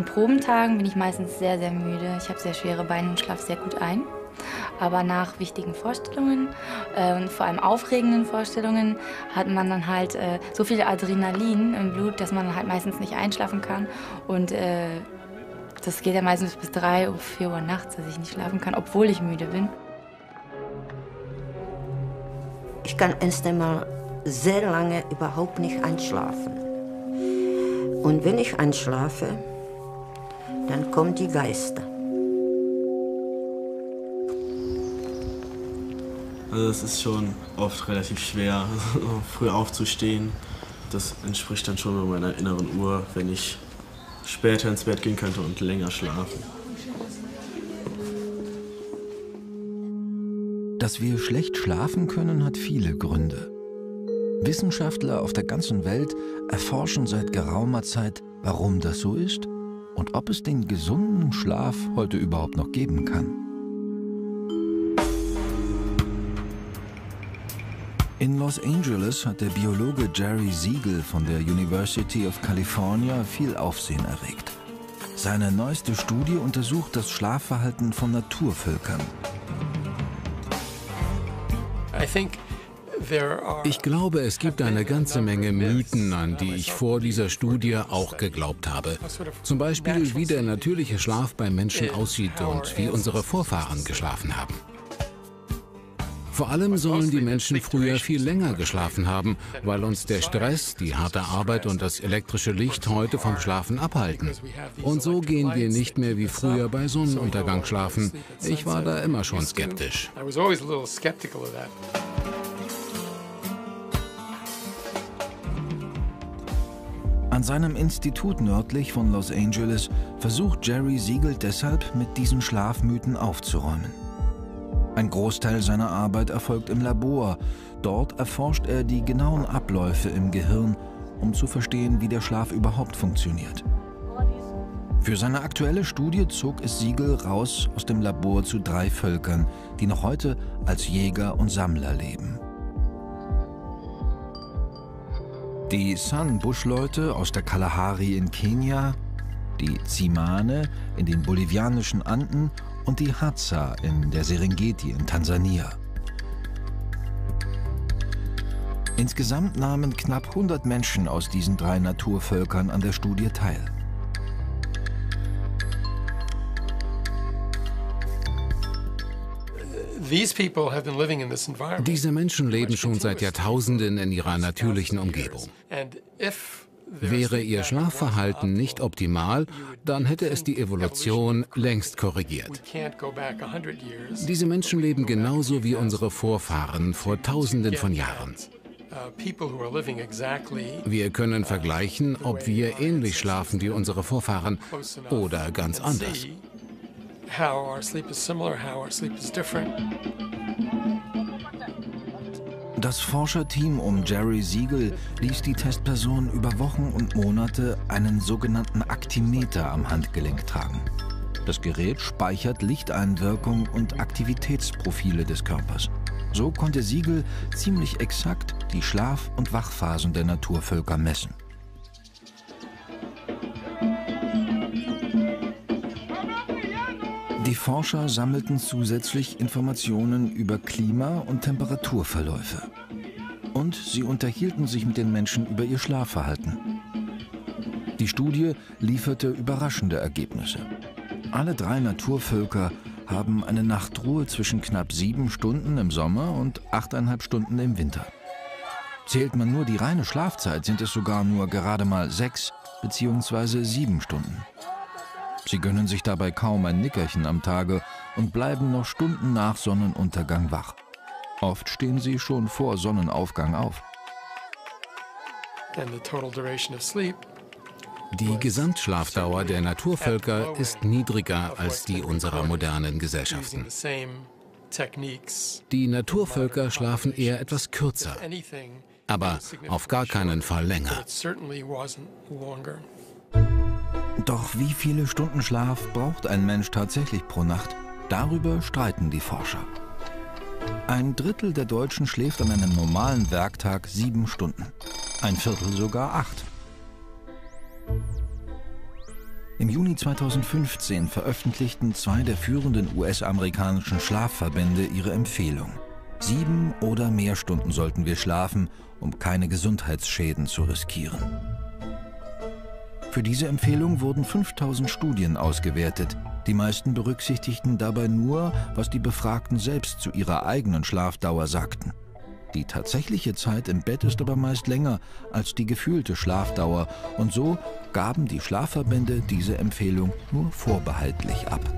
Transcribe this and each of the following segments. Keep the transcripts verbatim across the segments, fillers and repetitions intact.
Probentagen bin ich meistens sehr, sehr müde. Ich habe sehr schwere Beine und schlafe sehr gut ein. Aber nach wichtigen Vorstellungen äh, und vor allem aufregenden Vorstellungen hat man dann halt äh, so viel Adrenalin im Blut, dass man halt meistens nicht einschlafen kann. Und äh, das geht ja meistens bis drei oder vier Uhr nachts, dass ich nicht schlafen kann, obwohl ich müde bin. Ich kann erst einmal sehr lange überhaupt nicht einschlafen. Und wenn ich einschlafe, dann kommen die Geister. Also es ist schon oft relativ schwer, früh aufzustehen. Das entspricht dann schon meiner inneren Uhr, wenn ich später ins Bett gehen könnte und länger schlafen. Dass wir schlecht schlafen können, hat viele Gründe. Wissenschaftler auf der ganzen Welt erforschen seit geraumer Zeit, warum das so ist und ob es den gesunden Schlaf heute überhaupt noch geben kann. In Los Angeles hat der Biologe Jerry Siegel von der University of California viel Aufsehen erregt. Seine neueste Studie untersucht das Schlafverhalten von Naturvölkern. Ich glaube, es gibt eine ganze Menge Mythen, an die ich vor dieser Studie auch geglaubt habe. Zum Beispiel, wie der natürliche Schlaf beim Menschen aussieht und wie unsere Vorfahren geschlafen haben. Vor allem sollen die Menschen früher viel länger geschlafen haben, weil uns der Stress, die harte Arbeit und das elektrische Licht heute vom Schlafen abhalten. Und so gehen wir nicht mehr wie früher bei Sonnenuntergang schlafen. Ich war da immer schon skeptisch. An seinem Institut nördlich von Los Angeles versucht Jerry Siegel deshalb, mit diesen Schlafmythen aufzuräumen. Ein Großteil seiner Arbeit erfolgt im Labor. Dort erforscht er die genauen Abläufe im Gehirn, um zu verstehen, wie der Schlaf überhaupt funktioniert. Für seine aktuelle Studie zog es Siegel raus aus dem Labor zu drei Völkern, die noch heute als Jäger und Sammler leben. Die San-Busch-Leute aus der Kalahari in Kenia, die Tsimane in den bolivianischen Anden und die Hadza in der Serengeti in Tansania. Insgesamt nahmen knapp hundert Menschen aus diesen drei Naturvölkern an der Studie teil. Diese Menschen leben schon seit Jahrtausenden in ihrer natürlichen Umgebung. Wäre ihr Schlafverhalten nicht optimal, dann hätte es die Evolution längst korrigiert. Diese Menschen leben genauso wie unsere Vorfahren vor Tausenden von Jahren. Wir können vergleichen, ob wir ähnlich schlafen wie unsere Vorfahren oder ganz anders. Das Forscherteam um Jerry Siegel ließ die Testperson über Wochen und Monate einen sogenannten Aktimeter am Handgelenk tragen. Das Gerät speichert Lichteinwirkung und Aktivitätsprofile des Körpers. So konnte Siegel ziemlich exakt die Schlaf- und Wachphasen der Naturvölker messen. Die Forscher sammelten zusätzlich Informationen über Klima- und Temperaturverläufe. Und sie unterhielten sich mit den Menschen über ihr Schlafverhalten. Die Studie lieferte überraschende Ergebnisse. Alle drei Naturvölker haben eine Nachtruhe zwischen knapp sieben Stunden im Sommer und achteinhalb Stunden im Winter. Zählt man nur die reine Schlafzeit, sind es sogar nur gerade mal sechs bzw. sieben Stunden. Sie gönnen sich dabei kaum ein Nickerchen am Tage und bleiben noch Stunden nach Sonnenuntergang wach. Oft stehen sie schon vor Sonnenaufgang auf. Die Gesamtschlafdauer der Naturvölker ist niedriger als die unserer modernen Gesellschaften. Die Naturvölker schlafen eher etwas kürzer, aber auf gar keinen Fall länger. Doch wie viele Stunden Schlaf braucht ein Mensch tatsächlich pro Nacht? Darüber streiten die Forscher. Ein Drittel der Deutschen schläft an einem normalen Werktag sieben Stunden. Ein Viertel sogar acht. Im Juni zweitausendfünfzehn veröffentlichten zwei der führenden U S-amerikanischen Schlafverbände ihre Empfehlung. Sieben oder mehr Stunden sollten wir schlafen, um keine Gesundheitsschäden zu riskieren. Für diese Empfehlung wurden fünftausend Studien ausgewertet. Die meisten berücksichtigten dabei nur, was die Befragten selbst zu ihrer eigenen Schlafdauer sagten. Die tatsächliche Zeit im Bett ist aber meist länger als die gefühlte Schlafdauer, und so gaben die Schlafverbände diese Empfehlung nur vorbehaltlich ab.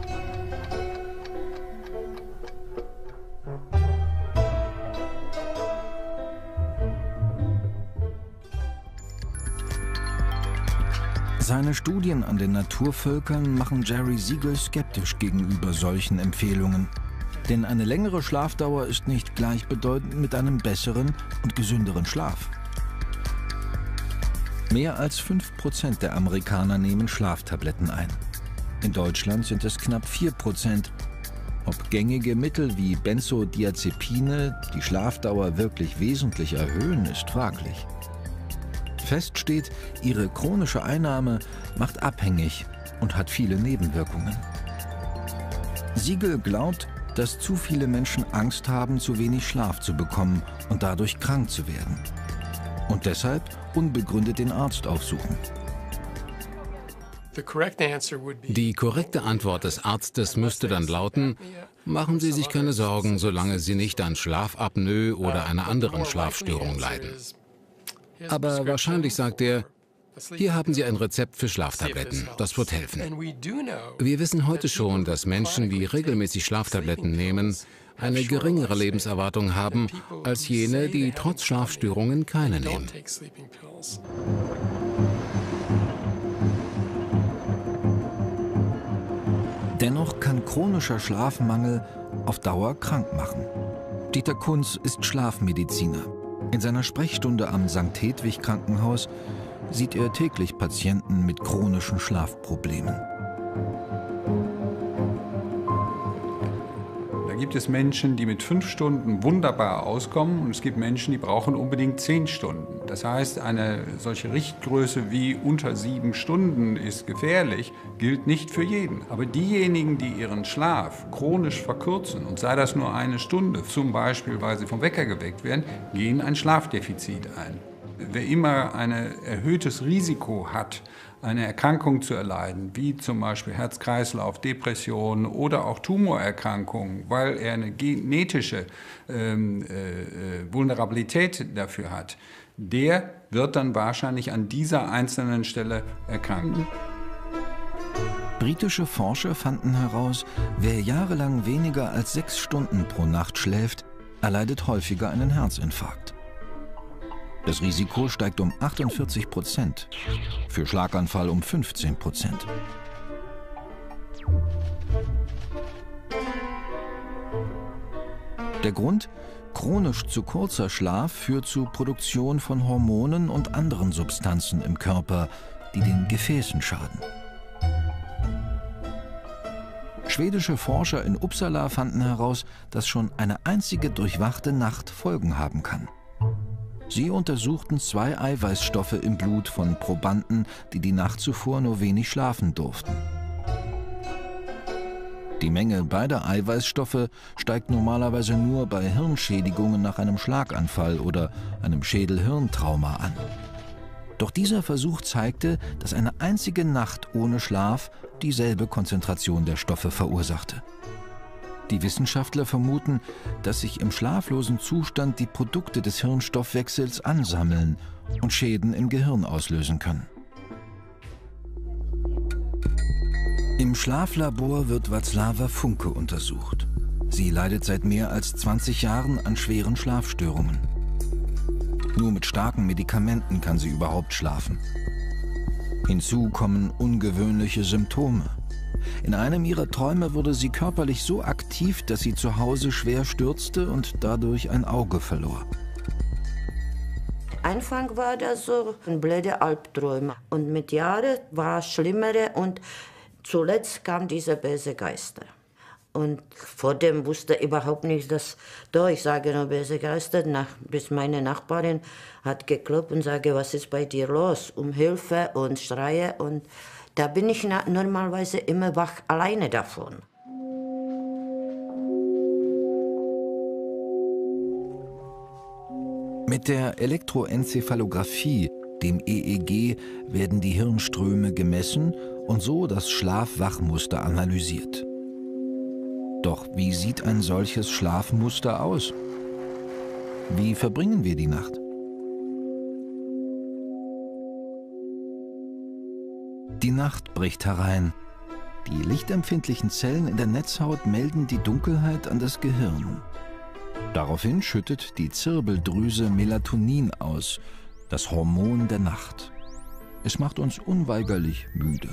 Seine Studien an den Naturvölkern machen Jerry Siegel skeptisch gegenüber solchen Empfehlungen. Denn eine längere Schlafdauer ist nicht gleichbedeutend mit einem besseren und gesünderen Schlaf. Mehr als fünf Prozent der Amerikaner nehmen Schlaftabletten ein. In Deutschland sind es knapp vier Prozent. Ob gängige Mittel wie Benzodiazepine die Schlafdauer wirklich wesentlich erhöhen, ist fraglich. Fest steht, ihre chronische Einnahme macht abhängig und hat viele Nebenwirkungen. Siegel glaubt, dass zu viele Menschen Angst haben, zu wenig Schlaf zu bekommen und dadurch krank zu werden. Und deshalb unbegründet den Arzt aufsuchen. Die korrekte Antwort des Arztes müsste dann lauten: Machen Sie sich keine Sorgen, solange Sie nicht an Schlafapnoe oder einer anderen Schlafstörung leiden. Aber wahrscheinlich sagt er: Hier haben Sie ein Rezept für Schlaftabletten, das wird helfen. Wir wissen heute schon, dass Menschen, die regelmäßig Schlaftabletten nehmen, eine geringere Lebenserwartung haben als jene, die trotz Schlafstörungen keine nehmen. Dennoch kann chronischer Schlafmangel auf Dauer krank machen. Dieter Kunz ist Schlafmediziner. In seiner Sprechstunde am Sankt Hedwig Krankenhaus sieht er täglich Patienten mit chronischen Schlafproblemen. Da gibt es Menschen, die mit fünf Stunden wunderbar auskommen, und es gibt Menschen, die brauchen unbedingt zehn Stunden. Das heißt, eine solche Richtgröße wie unter sieben Stunden ist gefährlich, gilt nicht für jeden. Aber diejenigen, die ihren Schlaf chronisch verkürzen, und sei das nur eine Stunde, zum Beispiel weil sie vom Wecker geweckt werden, gehen ein Schlafdefizit ein. Wer immer ein erhöhtes Risiko hat, eine Erkrankung zu erleiden, wie zum Beispiel Herz-Kreislauf, Depression oder auch Tumorerkrankungen, weil er eine genetische ähm, äh, Vulnerabilität dafür hat, der wird dann wahrscheinlich an dieser einzelnen Stelle erkranken. Britische Forscher fanden heraus, wer jahrelang weniger als sechs Stunden pro Nacht schläft, erleidet häufiger einen Herzinfarkt. Das Risiko steigt um achtundvierzig Prozent, für Schlaganfall um fünfzehn Prozent. Der Grund? Chronisch zu kurzer Schlaf führt zur Produktion von Hormonen und anderen Substanzen im Körper, die den Gefäßen schaden. Schwedische Forscher in Uppsala fanden heraus, dass schon eine einzige durchwachte Nacht Folgen haben kann. Sie untersuchten zwei Eiweißstoffe im Blut von Probanden, die die Nacht zuvor nur wenig schlafen durften. Die Menge beider Eiweißstoffe steigt normalerweise nur bei Hirnschädigungen nach einem Schlaganfall oder einem Schädel-Hirntrauma an. Doch dieser Versuch zeigte, dass eine einzige Nacht ohne Schlaf dieselbe Konzentration der Stoffe verursachte. Die Wissenschaftler vermuten, dass sich im schlaflosen Zustand die Produkte des Hirnstoffwechsels ansammeln und Schäden im Gehirn auslösen können. Im Schlaflabor wird Václava Funke untersucht. Sie leidet seit mehr als zwanzig Jahren an schweren Schlafstörungen. Nur mit starken Medikamenten kann sie überhaupt schlafen. Hinzu kommen ungewöhnliche Symptome. In einem ihrer Träume wurde sie körperlich so aktiv, dass sie zu Hause schwer stürzte und dadurch ein Auge verlor. Anfang war das so ein blöde Albträume. Und mit Jahren war es schlimmere, und zuletzt kam dieser böse Geister. Und vor dem wusste ich überhaupt nicht, dass da, ich sage nur böse Geister, nach, bis meine Nachbarin hat geklopft und sage, was ist bei dir los? Um Hilfe und Schreie. Und Da bin ich normalerweise immer wach, alleine davon. Mit der Elektroenzephalographie, dem E E G, werden die Hirnströme gemessen und so das Schlaf-Wach-Muster analysiert. Doch wie sieht ein solches Schlafmuster aus? Wie verbringen wir die Nacht? Die Nacht bricht herein. Die lichtempfindlichen Zellen in der Netzhaut melden die Dunkelheit an das Gehirn. Daraufhin schüttet die Zirbeldrüse Melatonin aus, das Hormon der Nacht. Es macht uns unweigerlich müde.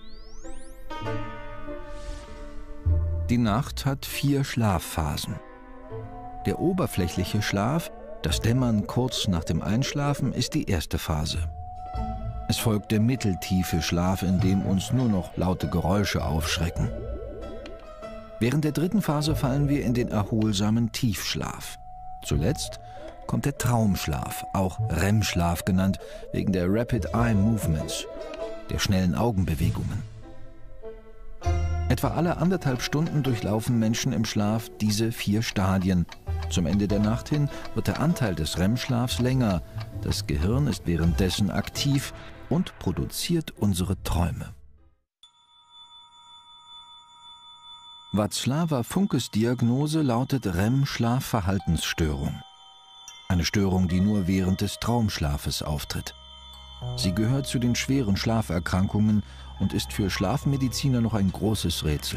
Die Nacht hat vier Schlafphasen. Der oberflächliche Schlaf, das Dämmern kurz nach dem Einschlafen, ist die erste Phase. Es folgt der mitteltiefe Schlaf, in dem uns nur noch laute Geräusche aufschrecken. Während der dritten Phase fallen wir in den erholsamen Tiefschlaf. Zuletzt kommt der Traumschlaf, auch R E M-Schlaf genannt, wegen der Rapid Eye Movements, der schnellen Augenbewegungen. Etwa alle anderthalb Stunden durchlaufen Menschen im Schlaf diese vier Stadien. Zum Ende der Nacht hin wird der Anteil des R E M-Schlafs länger. Das Gehirn ist währenddessen aktiv und produziert unsere Träume. Václava Funkes Diagnose lautet R E M-Schlafverhaltensstörung. Eine Störung, die nur während des Traumschlafes auftritt. Sie gehört zu den schweren Schlaferkrankungen und ist für Schlafmediziner noch ein großes Rätsel.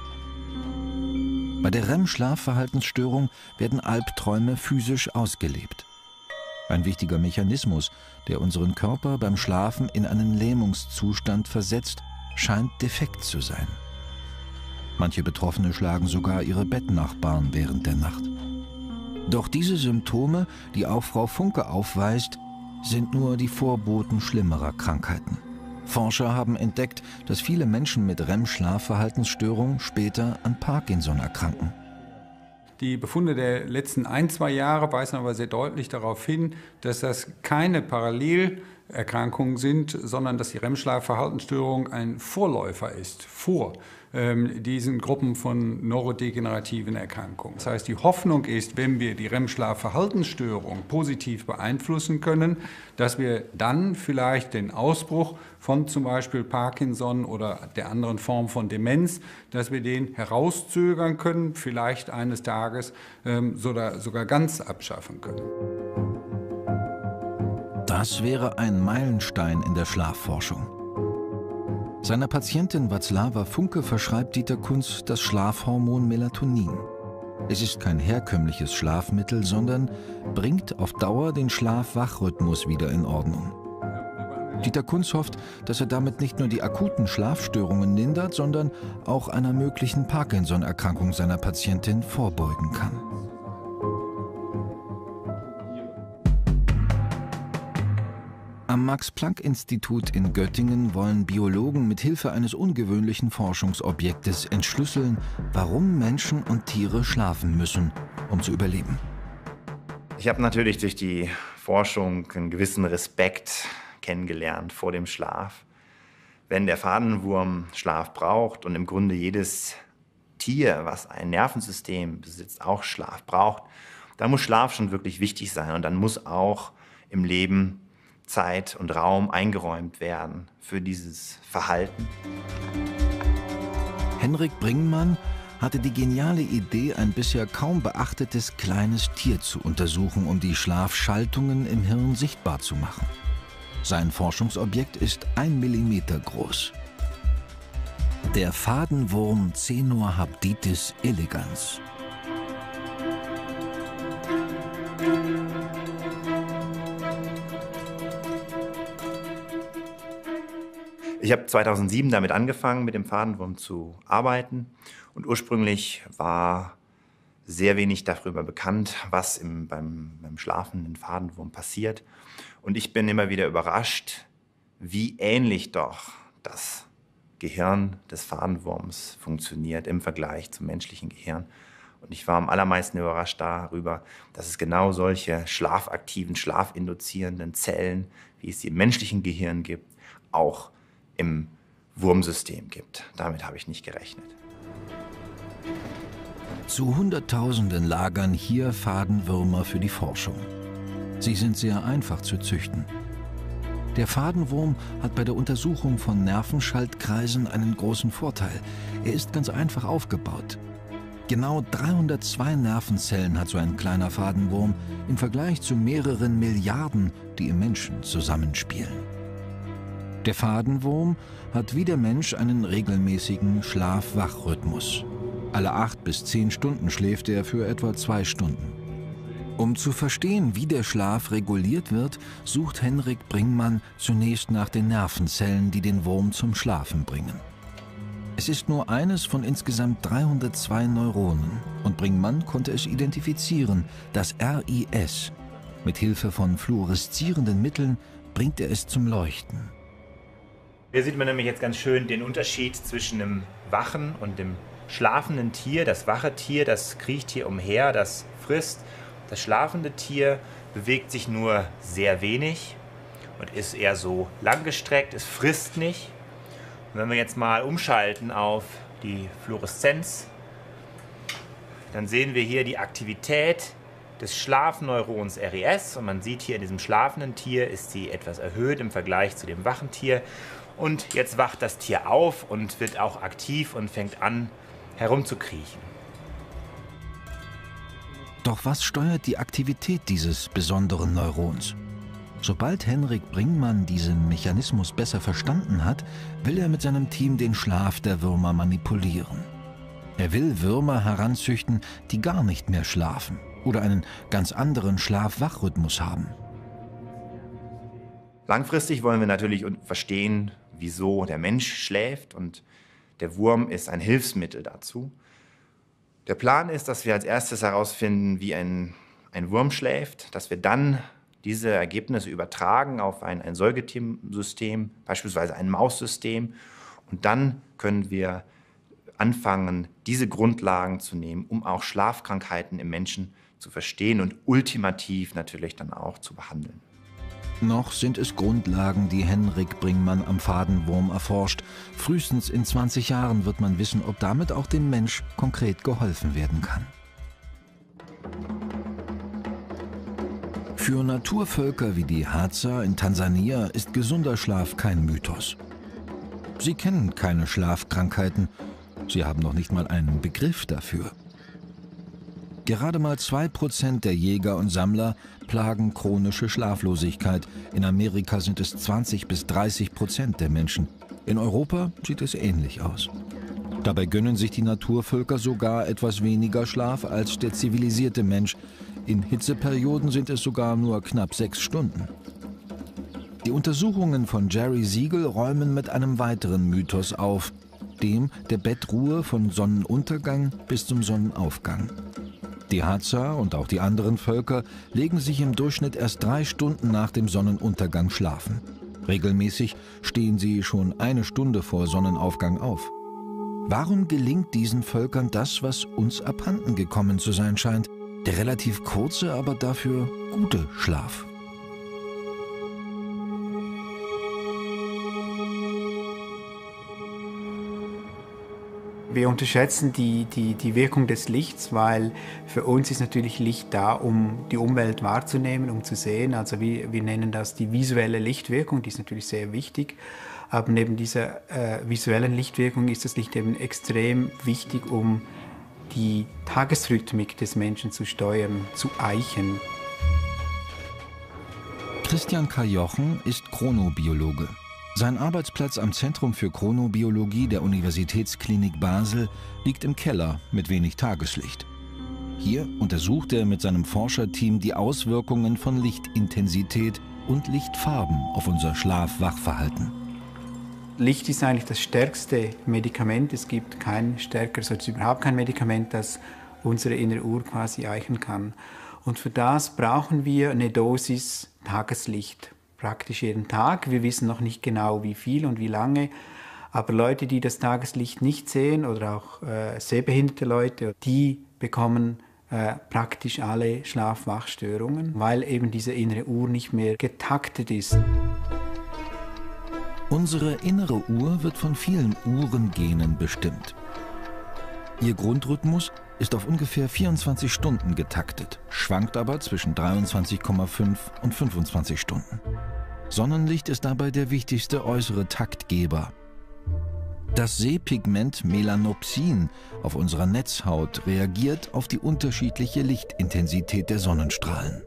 Bei der R E M-Schlafverhaltensstörung werden Albträume physisch ausgelebt. Ein wichtiger Mechanismus, der unseren Körper beim Schlafen in einen Lähmungszustand versetzt, scheint defekt zu sein. Manche Betroffene schlagen sogar ihre Bettnachbarn während der Nacht. Doch diese Symptome, die auch Frau Funke aufweist, sind nur die Vorboten schlimmerer Krankheiten. Forscher haben entdeckt, dass viele Menschen mit R E M-Schlafverhaltensstörung später an Parkinson erkranken. Die Befunde der letzten ein, zwei Jahre weisen aber sehr deutlich darauf hin, dass das keine Parallelerkrankungen sind, sondern dass die R E M-Schlafverhaltensstörung ein Vorläufer ist vor ähm, diesen Gruppen von neurodegenerativen Erkrankungen. Das heißt, die Hoffnung ist, wenn wir die R E M-Schlafverhaltensstörung positiv beeinflussen können, dass wir dann vielleicht den Ausbruch von zum Beispiel Parkinson oder der anderen Form von Demenz, dass wir den herauszögern können, vielleicht eines Tages ähm, sogar, sogar ganz abschaffen können. Das wäre ein Meilenstein in der Schlafforschung. Seiner Patientin Václava Funke verschreibt Dieter Kunz das Schlafhormon Melatonin. Es ist kein herkömmliches Schlafmittel, sondern bringt auf Dauer den Schlaf-Wach-Rhythmus wieder in Ordnung. Dieter Kunz hofft, dass er damit nicht nur die akuten Schlafstörungen lindert, sondern auch einer möglichen Parkinson-Erkrankung seiner Patientin vorbeugen kann. Am Max-Planck-Institut in Göttingen wollen Biologen mit Hilfe eines ungewöhnlichen Forschungsobjektes entschlüsseln, warum Menschen und Tiere schlafen müssen, um zu überleben. Ich habe natürlich durch die Forschung einen gewissen Respekt kennengelernt vor dem Schlaf. Wenn der Fadenwurm Schlaf braucht und im Grunde jedes Tier, was ein Nervensystem besitzt, auch Schlaf braucht, dann muss Schlaf schon wirklich wichtig sein und dann muss auch im Leben Zeit und Raum eingeräumt werden für dieses Verhalten. Henrik Bringmann hatte die geniale Idee, ein bisher kaum beachtetes kleines Tier zu untersuchen, um die Schlafschaltungen im Hirn sichtbar zu machen. Sein Forschungsobjekt ist ein Millimeter groß. Der Fadenwurm Caenorhabditis elegans. Ich habe zweitausendsieben damit angefangen, mit dem Fadenwurm zu arbeiten. Und ursprünglich war sehr wenig darüber bekannt, was im, beim, beim schlafenden Fadenwurm passiert. Und ich bin immer wieder überrascht, wie ähnlich doch das Gehirn des Fadenwurms funktioniert im Vergleich zum menschlichen Gehirn. Und ich war am allermeisten überrascht darüber, dass es genau solche schlafaktiven, schlafinduzierenden Zellen, wie es sie im menschlichen Gehirn gibt, auch im Wurmsystem gibt. Damit habe ich nicht gerechnet. Zu Hunderttausenden lagern hier Fadenwürmer für die Forschung. Sie sind sehr einfach zu züchten. Der Fadenwurm hat bei der Untersuchung von Nervenschaltkreisen einen großen Vorteil. Er ist ganz einfach aufgebaut. Genau dreihundertzwei Nervenzellen hat so ein kleiner Fadenwurm im Vergleich zu mehreren Milliarden, die im Menschen zusammenspielen. Der Fadenwurm hat wie der Mensch einen regelmäßigen Schlaf-Wach-Rhythmus. Alle acht bis zehn Stunden schläft er für etwa zwei Stunden. Um zu verstehen, wie der Schlaf reguliert wird, sucht Henrik Bringmann zunächst nach den Nervenzellen, die den Wurm zum Schlafen bringen. Es ist nur eines von insgesamt dreihundertzwei Neuronen und Bringmann konnte es identifizieren, das R I S. Mit Hilfe von fluoreszierenden Mitteln bringt er es zum Leuchten. Hier sieht man nämlich jetzt ganz schön den Unterschied zwischen dem wachen und dem schlafenden Tier. Das wache Tier, das kriecht hier umher, das frisst. Das schlafende Tier bewegt sich nur sehr wenig und ist eher so langgestreckt, es frisst nicht. Und wenn wir jetzt mal umschalten auf die Fluoreszenz, dann sehen wir hier die Aktivität des Schlafneurons R I S und man sieht hier in diesem schlafenden Tier ist sie etwas erhöht im Vergleich zu dem wachen Tier. Und jetzt wacht das Tier auf und wird auch aktiv und fängt an herumzukriechen. Doch was steuert die Aktivität dieses besonderen Neurons? Sobald Henrik Bringmann diesen Mechanismus besser verstanden hat, will er mit seinem Team den Schlaf der Würmer manipulieren. Er will Würmer heranzüchten, die gar nicht mehr schlafen oder einen ganz anderen Schlaf-Wach-Rhythmus haben. Langfristig wollen wir natürlich verstehen, wieso der Mensch schläft, und der Wurm ist ein Hilfsmittel dazu. Der Plan ist, dass wir als erstes herausfinden, wie ein, ein Wurm schläft, dass wir dann diese Ergebnisse übertragen auf ein, ein Säugetiersystem, beispielsweise ein Maussystem, und dann können wir anfangen, diese Grundlagen zu nehmen, um auch Schlafkrankheiten im Menschen zu verstehen und ultimativ natürlich dann auch zu behandeln. Noch sind es Grundlagen, die Henrik Bringmann am Fadenwurm erforscht. Frühestens in zwanzig Jahren wird man wissen, ob damit auch dem Mensch konkret geholfen werden kann. Für Naturvölker wie die Hadza in Tansania ist gesunder Schlaf kein Mythos. Sie kennen keine Schlafkrankheiten. Sie haben noch nicht mal einen Begriff dafür. Gerade mal zwei Prozent der Jäger und Sammler plagen chronische Schlaflosigkeit. In Amerika sind es zwanzig bis dreißig Prozent der Menschen. In Europa sieht es ähnlich aus. Dabei gönnen sich die Naturvölker sogar etwas weniger Schlaf als der zivilisierte Mensch. In Hitzeperioden sind es sogar nur knapp sechs Stunden. Die Untersuchungen von Jerry Siegel räumen mit einem weiteren Mythos auf, dem der Bettruhe von Sonnenuntergang bis zum Sonnenaufgang. Die Hadza und auch die anderen Völker legen sich im Durchschnitt erst drei Stunden nach dem Sonnenuntergang schlafen. Regelmäßig stehen sie schon eine Stunde vor Sonnenaufgang auf. Warum gelingt diesen Völkern das, was uns abhanden gekommen zu sein scheint? Der relativ kurze, aber dafür gute Schlaf. Wir unterschätzen die, die, die Wirkung des Lichts, weil für uns ist natürlich Licht da, um die Umwelt wahrzunehmen, um zu sehen. Also wir, wir nennen das die visuelle Lichtwirkung, die ist natürlich sehr wichtig. Aber neben dieser äh, visuellen Lichtwirkung ist das Licht eben extrem wichtig, um die Tagesrhythmik des Menschen zu steuern, zu eichen. Christian Kajochen ist Chronobiologe. Sein Arbeitsplatz am Zentrum für Chronobiologie der Universitätsklinik Basel liegt im Keller mit wenig Tageslicht. Hier untersucht er mit seinem Forscherteam die Auswirkungen von Lichtintensität und Lichtfarben auf unser Schlaf-Wach-Verhalten. Licht ist eigentlich das stärkste Medikament. Es gibt kein stärkeres, also überhaupt kein Medikament, das unsere innere Uhr quasi eichen kann. Und für das brauchen wir eine Dosis Tageslicht. Praktisch jeden Tag. Wir wissen noch nicht genau, wie viel und wie lange. Aber Leute, die das Tageslicht nicht sehen oder auch äh, sehbehinderte Leute, die bekommen äh, praktisch alle Schlaf-Wach-Störungen, weil eben diese innere Uhr nicht mehr getaktet ist. Unsere innere Uhr wird von vielen Uhrengenen bestimmt. Ihr Grundrhythmus ist auf ungefähr vierundzwanzig Stunden getaktet, schwankt aber zwischen dreiundzwanzig Komma fünf und fünfundzwanzig Stunden. Sonnenlicht ist dabei der wichtigste äußere Taktgeber. Das Sehpigment Melanopsin auf unserer Netzhaut reagiert auf die unterschiedliche Lichtintensität der Sonnenstrahlen.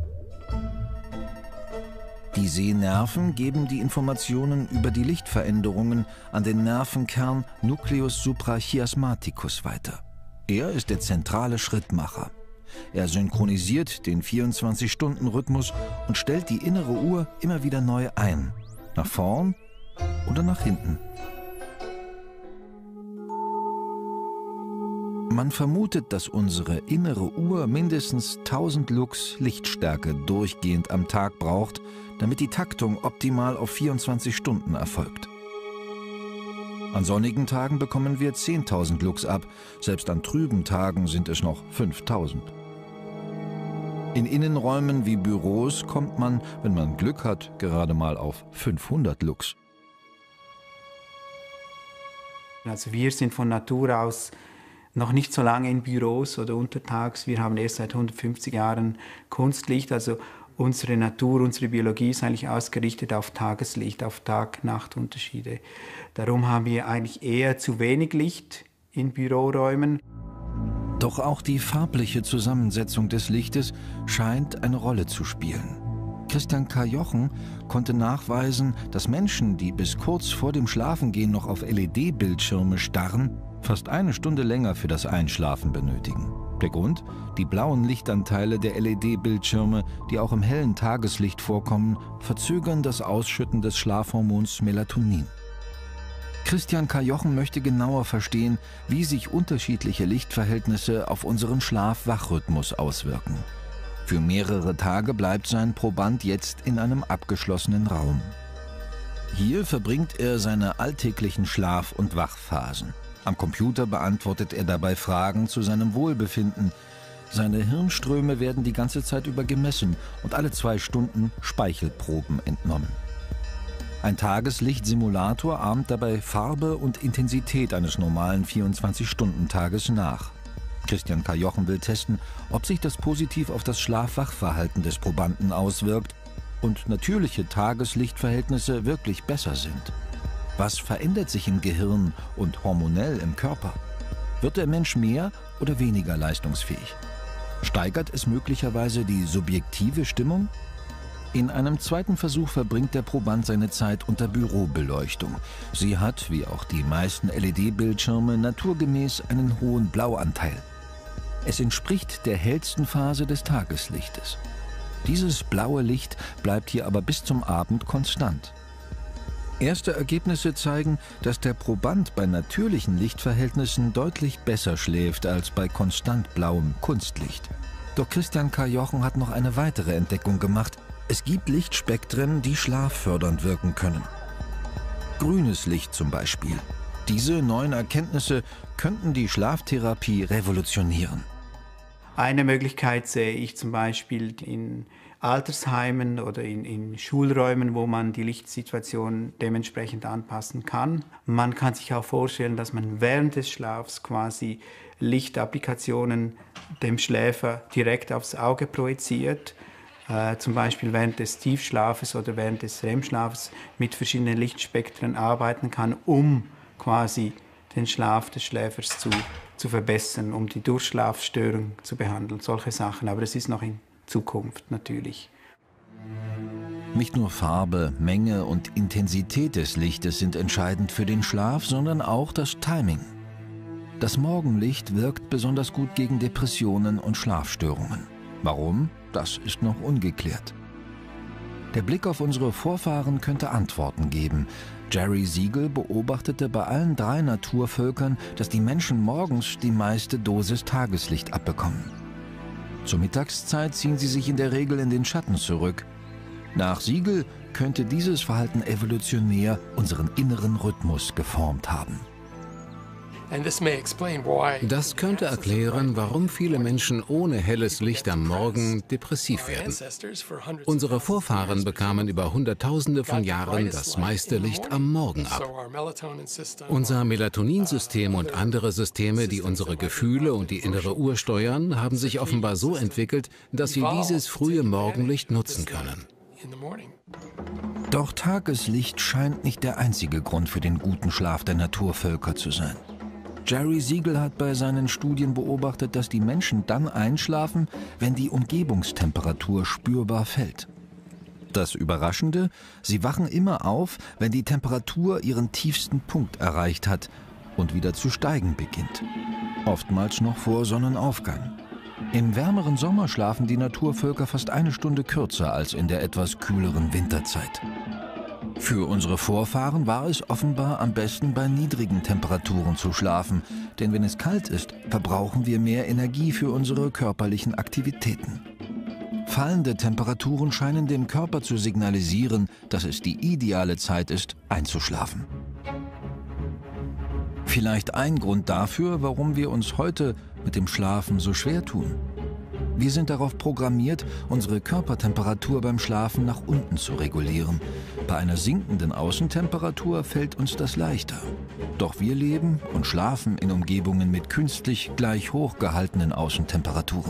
Die Sehnerven geben die Informationen über die Lichtveränderungen an den Nervenkern Nucleus suprachiasmaticus weiter. Er ist der zentrale Schrittmacher. Er synchronisiert den vierundzwanzig-Stunden-Rhythmus und stellt die innere Uhr immer wieder neu ein, nach vorn oder nach hinten. Man vermutet, dass unsere innere Uhr mindestens tausend Lux Lichtstärke durchgehend am Tag braucht, damit die Taktung optimal auf vierundzwanzig Stunden erfolgt. An sonnigen Tagen bekommen wir zehntausend Lux ab, selbst an trüben Tagen sind es noch fünftausend. In Innenräumen wie Büros kommt man, wenn man Glück hat, gerade mal auf fünfhundert Lux. Also wir sind von Natur aus noch nicht so lange in Büros oder untertags. Wir haben erst seit hundertfünfzig Jahren Kunstlicht. Also unsere Natur, unsere Biologie ist eigentlich ausgerichtet auf Tageslicht, auf Tag-Nacht-Unterschiede. Darum haben wir eigentlich eher zu wenig Licht in Büroräumen. Doch auch die farbliche Zusammensetzung des Lichtes scheint eine Rolle zu spielen. Christian Kajochen konnte nachweisen, dass Menschen, die bis kurz vor dem Schlafengehen noch auf L E D-Bildschirme starren, fast eine Stunde länger für das Einschlafen benötigen. Der Grund? Die blauen Lichtanteile der L E D-Bildschirme, die auch im hellen Tageslicht vorkommen, verzögern das Ausschütten des Schlafhormons Melatonin. Christian Kajochen möchte genauer verstehen, wie sich unterschiedliche Lichtverhältnisse auf unseren Schlaf-Wach-Rhythmus auswirken. Für mehrere Tage bleibt sein Proband jetzt in einem abgeschlossenen Raum. Hier verbringt er seine alltäglichen Schlaf- und Wachphasen. Am Computer beantwortet er dabei Fragen zu seinem Wohlbefinden. Seine Hirnströme werden die ganze Zeit über gemessen und alle zwei Stunden Speichelproben entnommen. Ein Tageslichtsimulator ahmt dabei Farbe und Intensität eines normalen vierundzwanzig-Stunden-Tages nach. Christian Kajochen will testen, ob sich das positiv auf das Schlaf-Wach-Verhalten des Probanden auswirkt und natürliche Tageslichtverhältnisse wirklich besser sind. Was verändert sich im Gehirn und hormonell im Körper? Wird der Mensch mehr oder weniger leistungsfähig? Steigert es möglicherweise die subjektive Stimmung? In einem zweiten Versuch verbringt der Proband seine Zeit unter Bürobeleuchtung. Sie hat, wie auch die meisten L E D-Bildschirme, naturgemäß einen hohen Blauanteil. Es entspricht der hellsten Phase des Tageslichtes. Dieses blaue Licht bleibt hier aber bis zum Abend konstant. Erste Ergebnisse zeigen, dass der Proband bei natürlichen Lichtverhältnissen deutlich besser schläft als bei konstant blauem Kunstlicht. Doch Christian Kajochen hat noch eine weitere Entdeckung gemacht. Es gibt Lichtspektren, die schlaffördernd wirken können. Grünes Licht zum Beispiel. Diese neuen Erkenntnisse könnten die Schlaftherapie revolutionieren. Eine Möglichkeit sehe ich zum Beispiel in Altersheimen oder in, in Schulräumen, wo man die Lichtsituation dementsprechend anpassen kann. Man kann sich auch vorstellen, dass man während des Schlafs quasi Lichtapplikationen dem Schläfer direkt aufs Auge projiziert. Äh, zum Beispiel während des Tiefschlafes oder während des R E M-Schlafes mit verschiedenen Lichtspektren arbeiten kann, um quasi den Schlaf des Schläfers zu, zu verbessern, um die Durchschlafstörung zu behandeln, solche Sachen. Aber das ist noch in Zukunft natürlich. Nicht nur Farbe, Menge und Intensität des Lichtes sind entscheidend für den Schlaf, sondern auch das Timing. Das Morgenlicht wirkt besonders gut gegen Depressionen und Schlafstörungen. Warum? Das ist noch ungeklärt. Der Blick auf unsere Vorfahren könnte Antworten geben. Jerry Siegel beobachtete bei allen drei Naturvölkern, dass die Menschen morgens die meiste Dosis Tageslicht abbekommen. Zur Mittagszeit ziehen sie sich in der Regel in den Schatten zurück. Nach Siegel könnte dieses Verhalten evolutionär unseren inneren Rhythmus geformt haben. Das könnte erklären, warum viele Menschen ohne helles Licht am Morgen depressiv werden. Unsere Vorfahren bekamen über Hunderttausende von Jahren das meiste Licht am Morgen ab. Unser Melatoninsystem und andere Systeme, die unsere Gefühle und die innere Uhr steuern, haben sich offenbar so entwickelt, dass sie dieses frühe Morgenlicht nutzen können. Doch Tageslicht scheint nicht der einzige Grund für den guten Schlaf der Naturvölker zu sein. Jerry Siegel hat bei seinen Studien beobachtet, dass die Menschen dann einschlafen, wenn die Umgebungstemperatur spürbar fällt. Das Überraschende, sie wachen immer auf, wenn die Temperatur ihren tiefsten Punkt erreicht hat und wieder zu steigen beginnt. Oftmals noch vor Sonnenaufgang. Im wärmeren Sommer schlafen die Naturvölker fast eine Stunde kürzer als in der etwas kühleren Winterzeit. Für unsere Vorfahren war es offenbar am besten, bei niedrigen Temperaturen zu schlafen, denn wenn es kalt ist, verbrauchen wir mehr Energie für unsere körperlichen Aktivitäten. Fallende Temperaturen scheinen dem Körper zu signalisieren, dass es die ideale Zeit ist, einzuschlafen. Vielleicht ein Grund dafür, warum wir uns heute mit dem Schlafen so schwer tun. Wir sind darauf programmiert, unsere Körpertemperatur beim Schlafen nach unten zu regulieren. Bei einer sinkenden Außentemperatur fällt uns das leichter. Doch wir leben und schlafen in Umgebungen mit künstlich gleich hoch gehaltenen Außentemperaturen.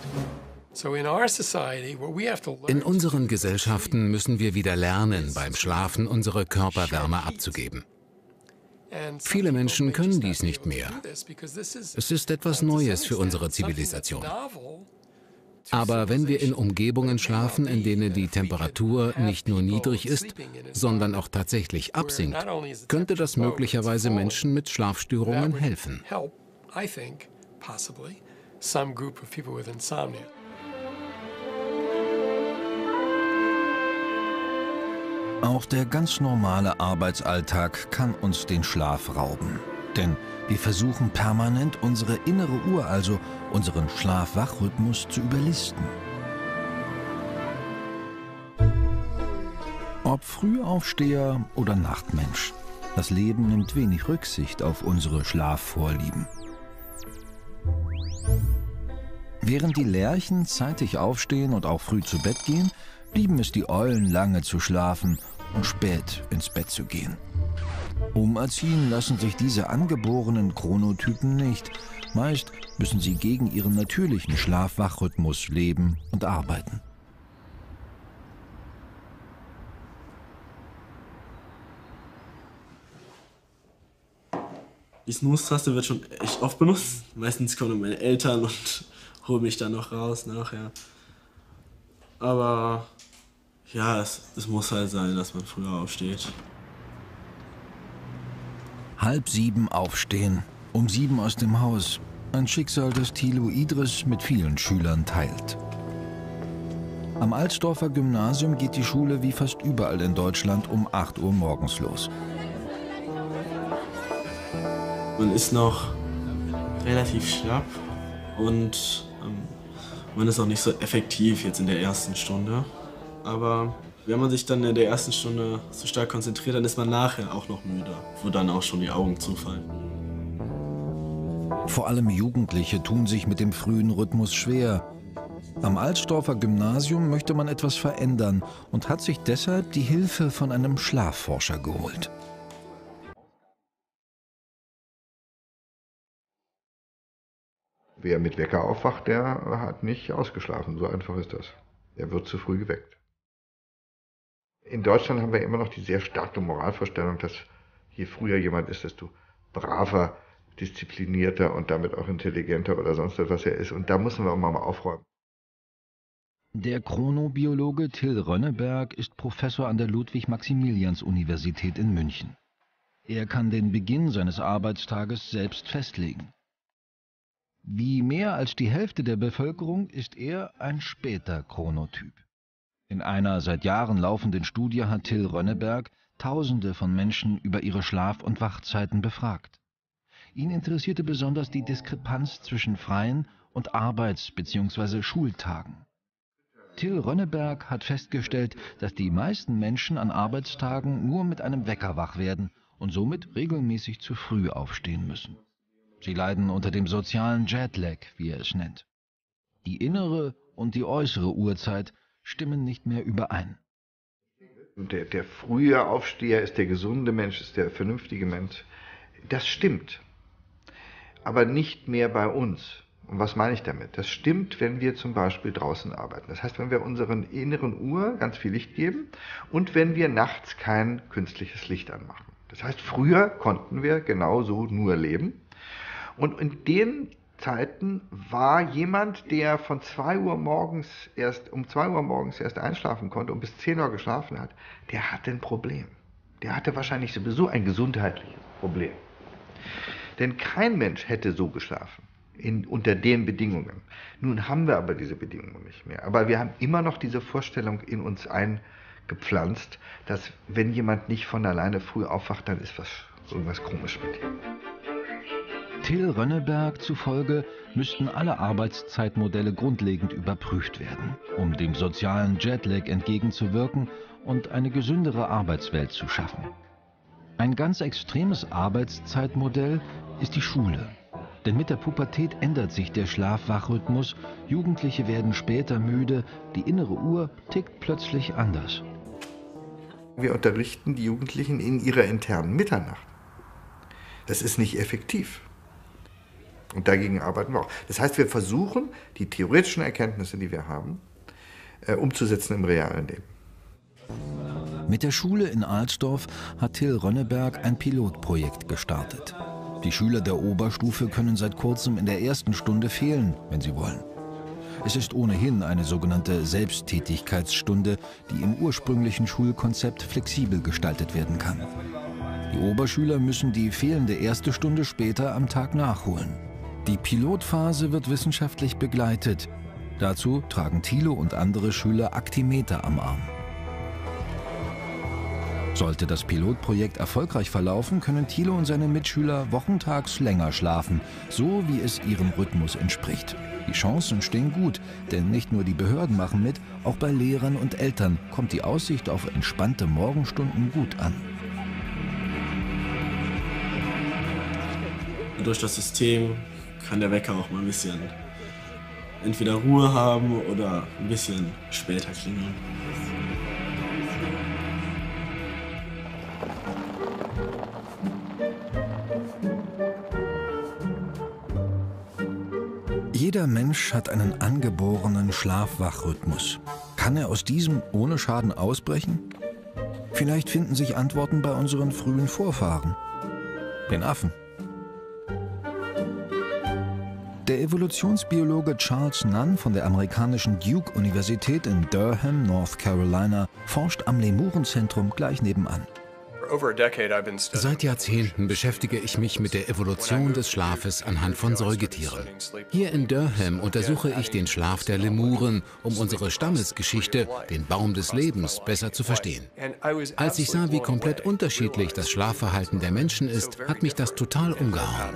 In unseren Gesellschaften müssen wir wieder lernen, beim Schlafen unsere Körperwärme abzugeben. Viele Menschen können dies nicht mehr. Es ist etwas Neues für unsere Zivilisation. Aber wenn wir in Umgebungen schlafen, in denen die Temperatur nicht nur niedrig ist, sondern auch tatsächlich absinkt, könnte das möglicherweise Menschen mit Schlafstörungen helfen. Auch der ganz normale Arbeitsalltag kann uns den Schlaf rauben. Denn wir versuchen permanent, unsere innere Uhr, also unseren Schlaf-Wach-Rhythmus, zu überlisten. Ob Frühaufsteher oder Nachtmensch, das Leben nimmt wenig Rücksicht auf unsere Schlafvorlieben. Während die Lerchen zeitig aufstehen und auch früh zu Bett gehen, blieben es die Eulen lange zu schlafen und spät ins Bett zu gehen. Umerziehen lassen sich diese angeborenen Chronotypen nicht. Meist müssen sie gegen ihren natürlichen Schlaf-Wach-Rhythmus leben und arbeiten. Die Snooze-Taste wird schon echt oft benutzt. Meistens kommen meine Eltern und holen mich dann noch raus nachher. Aber ja, es, es muss halt sein, dass man früher aufsteht. Halb sieben aufstehen, um sieben aus dem Haus. Ein Schicksal, das Thilo Idris mit vielen Schülern teilt. Am Alsdorfer Gymnasium geht die Schule wie fast überall in Deutschland um acht Uhr morgens los. Man ist noch relativ schlapp und ähm, man ist auch nicht so effektiv jetzt in der ersten Stunde. Aber wenn man sich dann in der ersten Stunde so stark konzentriert, dann ist man nachher auch noch müde, wo dann auch schon die Augen zufallen. Vor allem Jugendliche tun sich mit dem frühen Rhythmus schwer. Am Alsdorfer Gymnasium möchte man etwas verändern und hat sich deshalb die Hilfe von einem Schlafforscher geholt. Wer mit Wecker aufwacht, der hat nicht ausgeschlafen. So einfach ist das. Er wird zu früh geweckt. In Deutschland haben wir immer noch die sehr starke Moralvorstellung, dass je früher jemand ist, desto braver, disziplinierter und damit auch intelligenter oder sonst etwas er ist. Und da müssen wir auch mal aufräumen. Der Chronobiologe Till Rönneberg ist Professor an der Ludwig-Maximilians-Universität in München. Er kann den Beginn seines Arbeitstages selbst festlegen. Wie mehr als die Hälfte der Bevölkerung ist er ein später Chronotyp. In einer seit Jahren laufenden Studie hat Till Rönneberg Tausende von Menschen über ihre Schlaf- und Wachzeiten befragt. Ihn interessierte besonders die Diskrepanz zwischen freien und Arbeits- bzw. Schultagen. Till Rönneberg hat festgestellt, dass die meisten Menschen an Arbeitstagen nur mit einem Wecker wach werden und somit regelmäßig zu früh aufstehen müssen. Sie leiden unter dem sozialen Jetlag, wie er es nennt. Die innere und die äußere Uhrzeit stimmen nicht mehr überein. Der, der frühe Aufsteher ist der gesunde Mensch, ist der vernünftige Mensch. Das stimmt, aber nicht mehr bei uns. Und was meine ich damit? Das stimmt, wenn wir zum Beispiel draußen arbeiten. Das heißt, wenn wir unseren inneren Uhr ganz viel Licht geben und wenn wir nachts kein künstliches Licht anmachen. Das heißt, früher konnten wir genauso nur leben. Und in den Zeiten war jemand, der von zwei Uhr morgens erst, um zwei Uhr morgens erst einschlafen konnte und bis zehn Uhr geschlafen hat, der hatte ein Problem. Der hatte wahrscheinlich sowieso ein gesundheitliches Problem. Denn kein Mensch hätte so geschlafen, in, unter den Bedingungen. Nun haben wir aber diese Bedingungen nicht mehr. Aber wir haben immer noch diese Vorstellung in uns eingepflanzt, dass wenn jemand nicht von alleine früh aufwacht, dann ist was, irgendwas komisch mit ihm. Till Rönneberg zufolge müssten alle Arbeitszeitmodelle grundlegend überprüft werden, um dem sozialen Jetlag entgegenzuwirken und eine gesündere Arbeitswelt zu schaffen. Ein ganz extremes Arbeitszeitmodell ist die Schule. Denn mit der Pubertät ändert sich der Schlaf-Wach-Rhythmus, Jugendliche werden später müde, die innere Uhr tickt plötzlich anders. Wir unterrichten die Jugendlichen in ihrer internen Mitternacht. Das ist nicht effektiv. Und dagegen arbeiten wir auch. Das heißt, wir versuchen, die theoretischen Erkenntnisse, die wir haben, äh, umzusetzen im realen Leben. Mit der Schule in Alsdorf hat Till Rönneberg ein Pilotprojekt gestartet. Die Schüler der Oberstufe können seit kurzem in der ersten Stunde fehlen, wenn sie wollen. Es ist ohnehin eine sogenannte Selbsttätigkeitsstunde, die im ursprünglichen Schulkonzept flexibel gestaltet werden kann. Die Oberschüler müssen die fehlende erste Stunde später am Tag nachholen. Die Pilotphase wird wissenschaftlich begleitet. Dazu tragen Thilo und andere Schüler Aktimeter am Arm. Sollte das Pilotprojekt erfolgreich verlaufen, können Thilo und seine Mitschüler wochentags länger schlafen, so wie es ihrem Rhythmus entspricht. Die Chancen stehen gut, denn nicht nur die Behörden machen mit, auch bei Lehrern und Eltern kommt die Aussicht auf entspannte Morgenstunden gut an. Durch das System kann der Wecker auch mal ein bisschen entweder Ruhe haben oder ein bisschen später klingeln. Jeder Mensch hat einen angeborenen Schlaf-Wach-Rhythmus. Kann er aus diesem ohne Schaden ausbrechen? Vielleicht finden sich Antworten bei unseren frühen Vorfahren, den Affen. Der Evolutionsbiologe Charles Nunn von der amerikanischen Duke-Universität in Durham, North Carolina, forscht am Lemurenzentrum gleich nebenan. Seit Jahrzehnten beschäftige ich mich mit der Evolution des Schlafes anhand von Säugetieren. Hier in Durham untersuche ich den Schlaf der Lemuren, um unsere Stammesgeschichte, den Baum des Lebens, besser zu verstehen. Als ich sah, wie komplett unterschiedlich das Schlafverhalten der Menschen ist, hat mich das total umgehauen.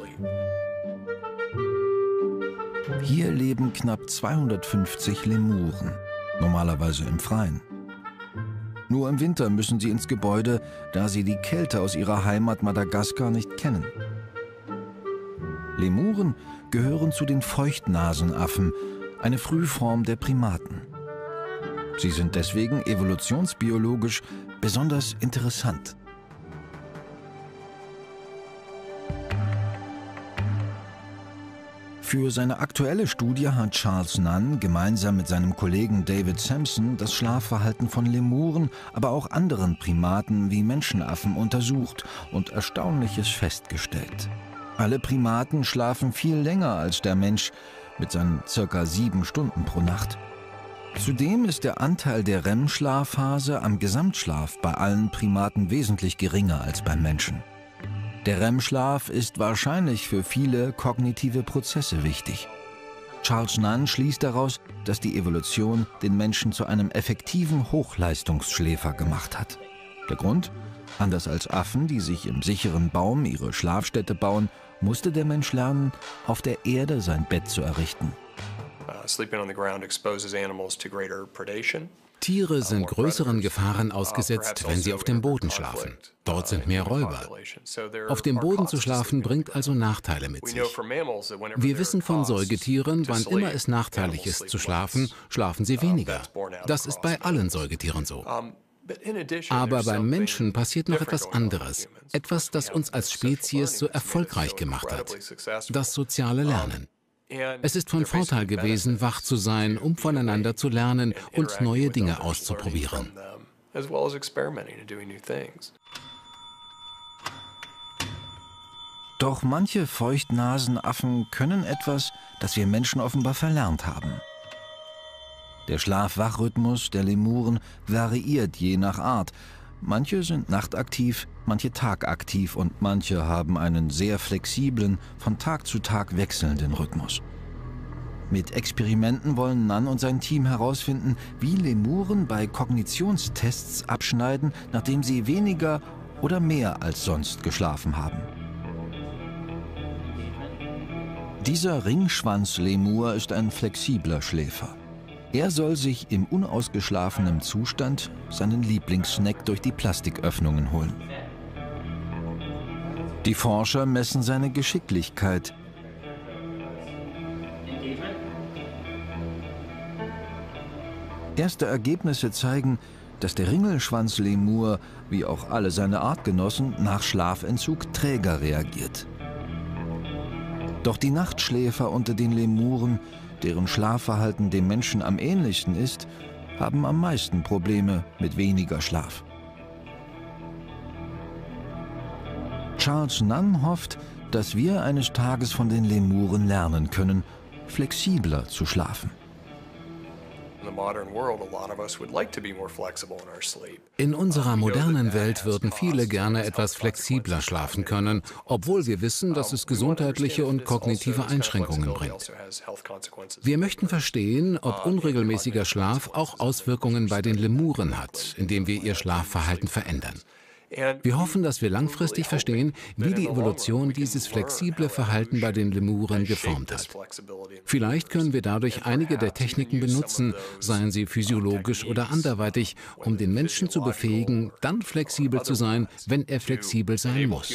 Hier leben knapp zweihundertfünfzig Lemuren, normalerweise im Freien. Nur im Winter müssen sie ins Gebäude, da sie die Kälte aus ihrer Heimat Madagaskar nicht kennen. Lemuren gehören zu den Feuchtnasenaffen, eine Frühform der Primaten. Sie sind deswegen evolutionsbiologisch besonders interessant. Für seine aktuelle Studie hat Charles Nunn gemeinsam mit seinem Kollegen David Sampson das Schlafverhalten von Lemuren, aber auch anderen Primaten wie Menschenaffen untersucht und Erstaunliches festgestellt. Alle Primaten schlafen viel länger als der Mensch mit seinen circa sieben Stunden pro Nacht. Zudem ist der Anteil der R E M-Schlafphase am Gesamtschlaf bei allen Primaten wesentlich geringer als beim Menschen. Der R E M-Schlaf ist wahrscheinlich für viele kognitive Prozesse wichtig. Charles Nunn schließt daraus, dass die Evolution den Menschen zu einem effektiven Hochleistungsschläfer gemacht hat. Der Grund? Anders als Affen, die sich im sicheren Baum ihre Schlafstätte bauen, musste der Mensch lernen, auf der Erde sein Bett zu errichten. Uh, sleeping on the ground exposes animals to greater predation. Tiere sind größeren Gefahren ausgesetzt, wenn sie auf dem Boden schlafen. Dort sind mehr Räuber. Auf dem Boden zu schlafen bringt also Nachteile mit sich. Wir wissen von Säugetieren, wann immer es nachteilig ist zu schlafen, schlafen sie weniger. Das ist bei allen Säugetieren so. Aber beim Menschen passiert noch etwas anderes. Etwas, das uns als Spezies so erfolgreich gemacht hat. Das soziale Lernen. Es ist von Vorteil gewesen, wach zu sein, um voneinander zu lernen und neue Dinge auszuprobieren. Doch manche Feuchtnasenaffen können etwas, das wir Menschen offenbar verlernt haben. Der Schlaf-Wach-Rhythmus der Lemuren variiert je nach Art. Manche sind nachtaktiv, manche tagaktiv und manche haben einen sehr flexiblen, von Tag zu Tag wechselnden Rhythmus. Mit Experimenten wollen Nunn und sein Team herausfinden, wie Lemuren bei Kognitionstests abschneiden, nachdem sie weniger oder mehr als sonst geschlafen haben. Dieser Ringschwanzlemur ist ein flexibler Schläfer. Er soll sich im unausgeschlafenen Zustand seinen Lieblingssnack durch die Plastiköffnungen holen. Die Forscher messen seine Geschicklichkeit. Erste Ergebnisse zeigen, dass der Ringelschwanzlemur, wie auch alle seine Artgenossen, nach Schlafentzug träger reagiert. Doch die Nachtschläfer unter den Lemuren, deren Schlafverhalten dem Menschen am ähnlichsten ist, haben am meisten Probleme mit weniger Schlaf. Charles Nunn hofft, dass wir eines Tages von den Lemuren lernen können, flexibler zu schlafen. In unserer modernen Welt würden viele gerne etwas flexibler schlafen können, obwohl wir wissen, dass es gesundheitliche und kognitive Einschränkungen bringt. Wir möchten verstehen, ob unregelmäßiger Schlaf auch Auswirkungen bei den Lemuren hat, indem wir ihr Schlafverhalten verändern. Wir hoffen, dass wir langfristig verstehen, wie die Evolution dieses flexible Verhalten bei den Lemuren geformt hat. Vielleicht können wir dadurch einige der Techniken benutzen, seien sie physiologisch oder anderweitig, um den Menschen zu befähigen, dann flexibel zu sein, wenn er flexibel sein muss.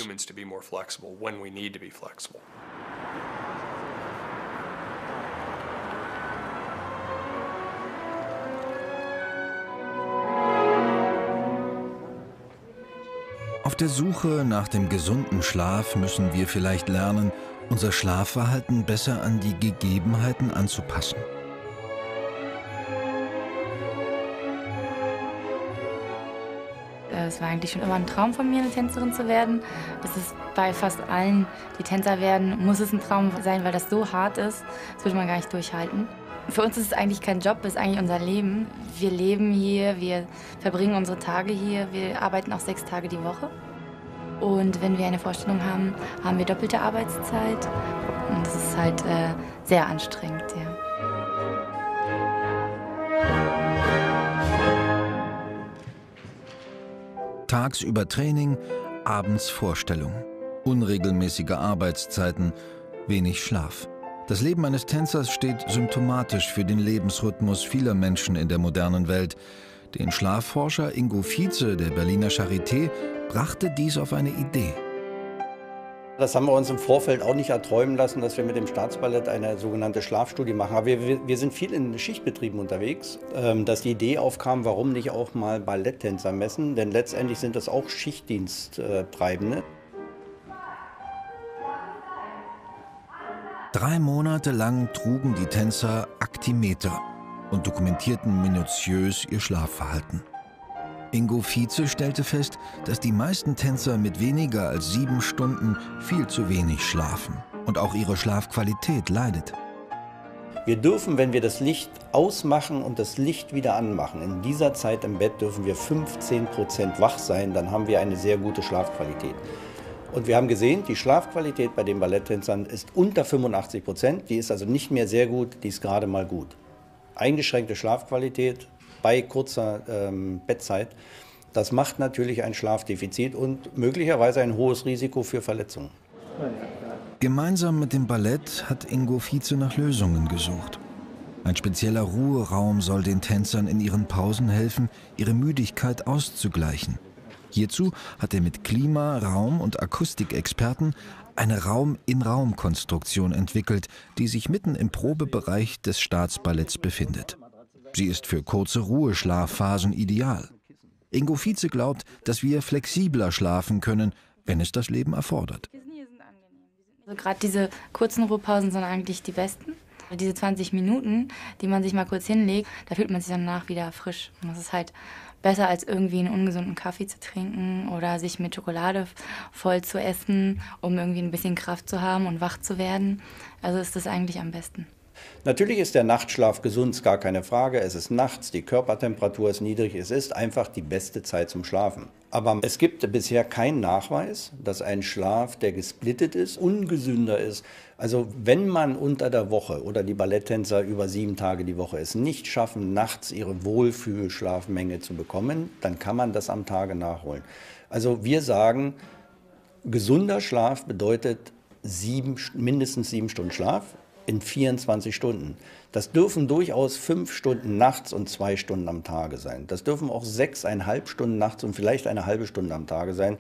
Auf der Suche nach dem gesunden Schlaf müssen wir vielleicht lernen, unser Schlafverhalten besser an die Gegebenheiten anzupassen. Es war eigentlich schon immer ein Traum von mir, eine Tänzerin zu werden. Das ist bei fast allen, die Tänzer werden, muss es ein Traum sein, weil das so hart ist, das würde man gar nicht durchhalten. Für uns ist es eigentlich kein Job, es ist eigentlich unser Leben. Wir leben hier, wir verbringen unsere Tage hier, wir arbeiten auch sechs Tage die Woche. Und wenn wir eine Vorstellung haben, haben wir doppelte Arbeitszeit. Und das ist halt äh, sehr anstrengend, ja. Tagsüber Training, abends Vorstellung. Unregelmäßige Arbeitszeiten, wenig Schlaf. Das Leben eines Tänzers steht symptomatisch für den Lebensrhythmus vieler Menschen in der modernen Welt. Den Schlafforscher Ingo Vietze der Berliner Charité brachte dies auf eine Idee. Das haben wir uns im Vorfeld auch nicht erträumen lassen, dass wir mit dem Staatsballett eine sogenannte Schlafstudie machen. Aber wir, wir sind viel in Schichtbetrieben unterwegs, dass die Idee aufkam, warum nicht auch mal Balletttänzer messen, denn letztendlich sind das auch Schichtdiensttreibende. Drei Monate lang trugen die Tänzer Aktimeter und dokumentierten minutiös ihr Schlafverhalten. Ingo Vietze stellte fest, dass die meisten Tänzer mit weniger als sieben Stunden viel zu wenig schlafen und auch ihre Schlafqualität leidet. Wir dürfen, wenn wir das Licht ausmachen und das Licht wieder anmachen, in dieser Zeit im Bett dürfen wir fünfzehn Prozent wach sein, dann haben wir eine sehr gute Schlafqualität. Und wir haben gesehen, die Schlafqualität bei den Balletttänzern ist unter fünfundachtzig Prozent. Die ist also nicht mehr sehr gut, die ist gerade mal gut. Eingeschränkte Schlafqualität bei kurzer ähm, Bettzeit, das macht natürlich ein Schlafdefizit und möglicherweise ein hohes Risiko für Verletzungen. Gemeinsam mit dem Ballett hat Ingo Vietze nach Lösungen gesucht. Ein spezieller Ruheraum soll den Tänzern in ihren Pausen helfen, ihre Müdigkeit auszugleichen. Hierzu hat er mit Klima-, Raum- und Akustikexperten eine Raum-in-Raum-Konstruktion entwickelt, die sich mitten im Probebereich des Staatsballetts befindet. Sie ist für kurze Ruheschlafphasen ideal. Ingo Vize glaubt, dass wir flexibler schlafen können, wenn es das Leben erfordert. Also gerade diese kurzen Ruhepausen sind eigentlich die besten. Diese zwanzig Minuten, die man sich mal kurz hinlegt, da fühlt man sich danach wieder frisch. Und das ist halt besser, als irgendwie einen ungesunden Kaffee zu trinken oder sich mit Schokolade voll zu essen, um irgendwie ein bisschen Kraft zu haben und wach zu werden. Also ist das eigentlich am besten. Natürlich ist der Nachtschlaf gesund, ist gar keine Frage. Es ist nachts, die Körpertemperatur ist niedrig, es ist einfach die beste Zeit zum Schlafen. Aber es gibt bisher keinen Nachweis, dass ein Schlaf, der gesplittet ist, ungesünder ist. Also wenn man unter der Woche oder die Balletttänzer über sieben Tage die Woche es nicht schaffen, nachts ihre Wohlfühlschlafmenge zu bekommen, dann kann man das am Tage nachholen. Also wir sagen, gesunder Schlaf bedeutet sieben, mindestens sieben Stunden Schlaf in vierundzwanzig Stunden. Das dürfen durchaus fünf Stunden nachts und zwei Stunden am Tage sein. Das dürfen auch sechseinhalb Stunden nachts und vielleicht eine halbe Stunde am Tage sein.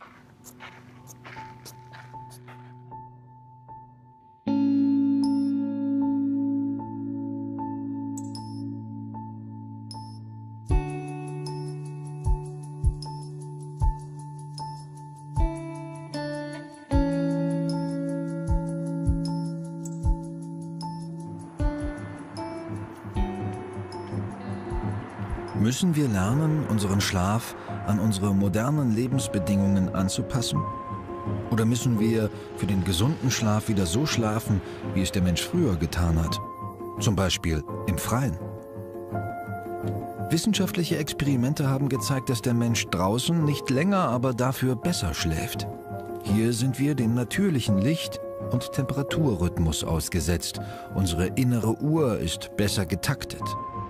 Müssen wir lernen, unseren Schlaf an unsere modernen Lebensbedingungen anzupassen? Oder müssen wir für den gesunden Schlaf wieder so schlafen, wie es der Mensch früher getan hat? Zum Beispiel im Freien. Wissenschaftliche Experimente haben gezeigt, dass der Mensch draußen nicht länger, aber dafür besser schläft. Hier sind wir dem natürlichen Licht- und Temperaturrhythmus ausgesetzt. Unsere innere Uhr ist besser getaktet.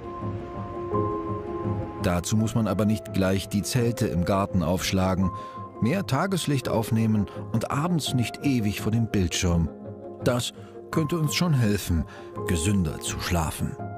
Dazu muss man aber nicht gleich die Zelte im Garten aufschlagen, mehr Tageslicht aufnehmen und abends nicht ewig vor dem Bildschirm. Das könnte uns schon helfen, gesünder zu schlafen.